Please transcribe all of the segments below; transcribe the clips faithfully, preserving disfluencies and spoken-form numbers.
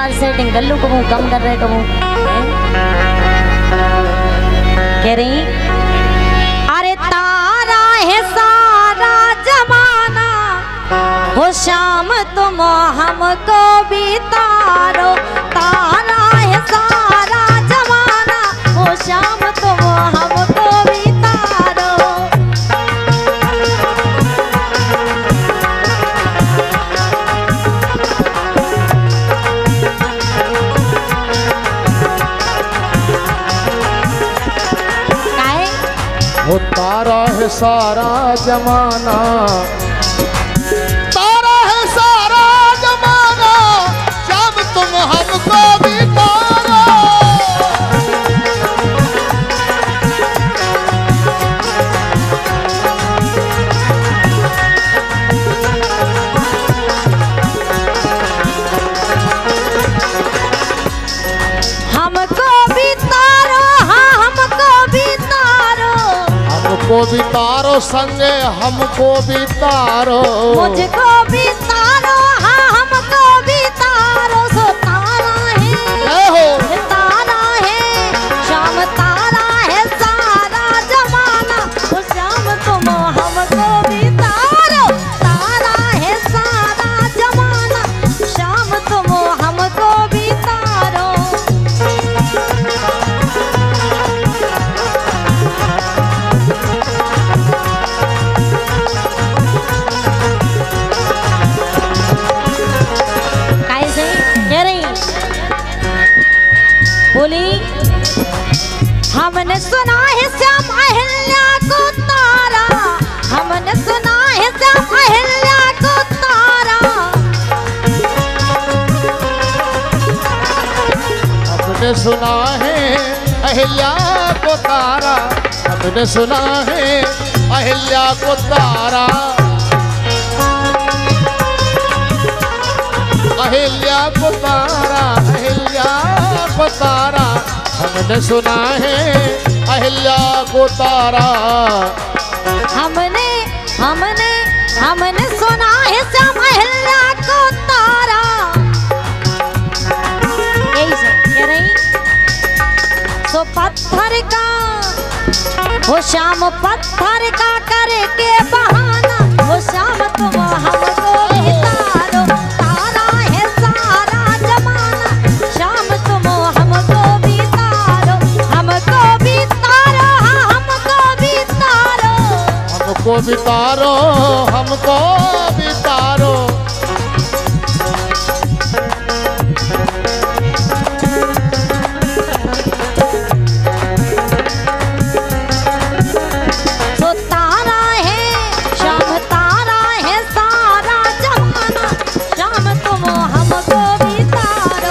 आज सेटिंग कर लूं, कबू कम कर रहे कबू कह रही। अरे तारा है सारा जमाना हो शाम तुम हमको भी तारो, तारा है सारा जमाना हो शाम तुम हमको भी तारो। वो तारा है सारा जमाना, तारा है सारा जमाना, जब तुम हमको भी तारो। हमको भी तारो, हाँ हमको भी तारो, हमको भी तारो संगे हमको भी तारो, मुझको भी तारो, हाँ हमको भी तारो। सो तारा है, हो तारा है, शाम तारा है सारा जमाना वो शाम तुम हमको भी तारो, तारा है सारा जमाना शाम तुम हमको भी तारो। बोली हमने सुना है श्याम अहिल्या को तारा, हमने सुना है श्याम अहिल्या को तारा। हमने सुना है अहिल्या को तारा, हमने सुना है अहिल्या को तारा, अहिल्या को तारा, अहिल्या को तारा, हमने सुना है अहिल्या को तारा। हमने हमने हमने सुना है श्याम अहिल्या को तारा। यही से कह रही। सो पत्थर का वो शाम पत्थर का करके बहाना वो शाम तुम हमको भी तारो, तारा है सारा जमाना शाम तुम हमको भी तारो, हमको भी तारो, हाँ हमको भी तारो, हमको भी तारो, हमको भी तारो। सो तारा है शाम तारा है सारा जमाना शाम तुम हमको भी तारो।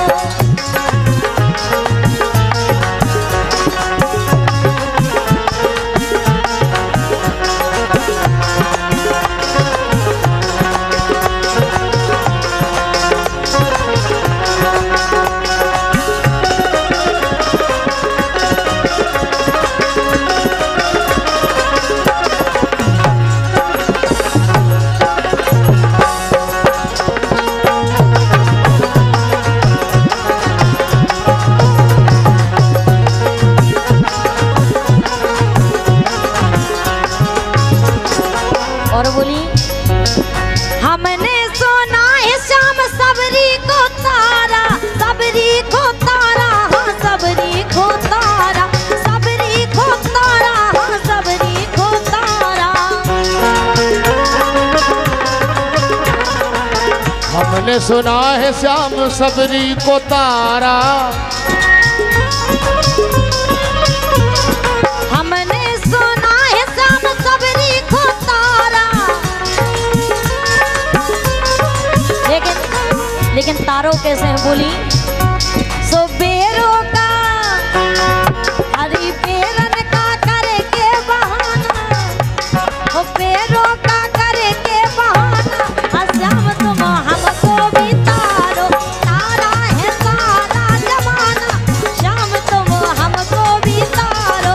और बोली हमने सुना है शाम सबरी को तारा, सबरी को तारा, हाँ सबरी को तारा, सबरी को तारा, हाँ सबरी को तारा। हमने सुना है श्याम सबरी को तारा, हमने सुना है श्याम सबरी को तारा। लेकिन लेकिन तारों कैसे हैं बोली। सो बेरों का हरी बेरन का करे के बहाना, वो बेरों का करे के बहाना हाँ श्याम तुम हमको भी तारो, तारा है सारा जमाना शाम तुम हमको भी तारो।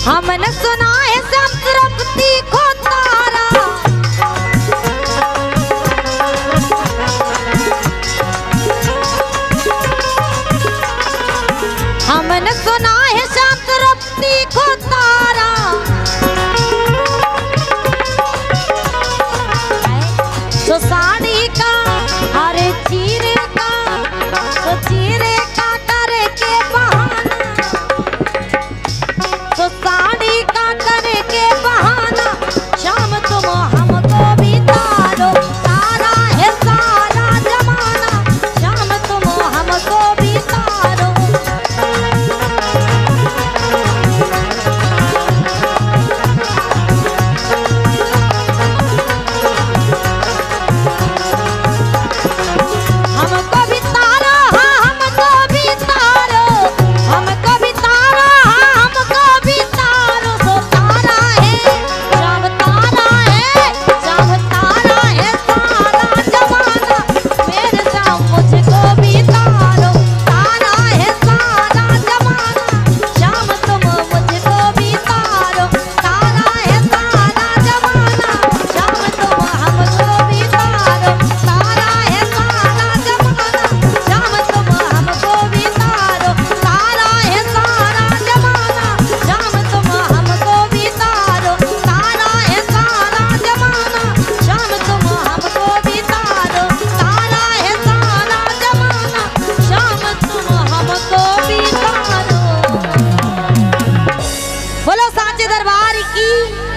हमने सुना है सब द्रौपदी को तारा, हमने सुना है सब द्रौपदी को तारा। तो साड़ी का अरे चीरे का, तो चीरे का करके बहाना, तो साड़ी का करके बहाना, शाम तुम हमको भी तारो, तारा है सारा जमाना, शाम तुम हमको भी तारो। हमको भी तारो, हाँ हमको भी तारो, हमको भी तारो, हाँ हमको भी तारो। सो तारा है शाम, तारा है शाम, तारा है सारा जमाना, मेरे शाम मुझको भी तारो, तारा है सारा जमाना, शाम तुम मुझको भी तारो, तारा है सारा जमाना, शाम तुम हमको भी तारो, तारा है सारा जमाना, शाम तुम हमको भी तारो, तारा है सारा जमाना, शाम तुम हमको भी तारो, तारा है सारा जमाना, शाम तुम हमको भी तारो, तारा है सारा जमाना, शाम तुम हमको भी तारो। बोलो साचे दरबार की।